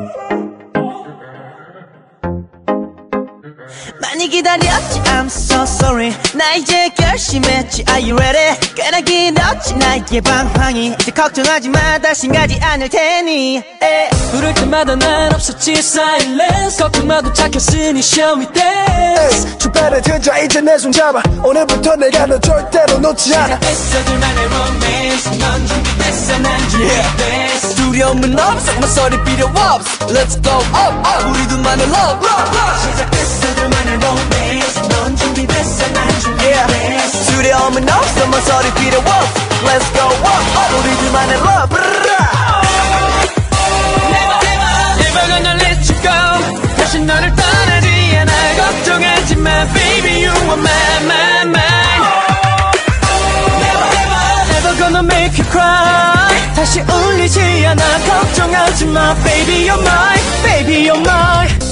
많이 기다렸지 I'm so sorry 나 이제 결심했지 Are you ready 꽤나 길었지 나의 방황이 이제 걱정하지 마 다신 가지 않을 테니 부를 때마다 난 없었지 silence 걱정 마도 착했으니 show me dance 주변에 들자 이제 내 손 잡아 오늘부터 내가 너 절대로 놓지 않아 시작했어 둘만의 romance 넌 준비됐어 난 준비됐어 두려움은 없어 모서리 필요 없어 Let's go up up 우리 둘만의 love 시작했어 둘만의 romance 넌 준비됐어 난 준비됐어 두려움은 없어 모서리 필요 없어 Let's go up up 우리 둘만의 love Never gonna let you go 다시 너를 떠나지 않아 걱정하지 마 baby you are mine Never gonna make you cry 다시 울리지 않아 걱정하지 마 baby you're mine baby you're mine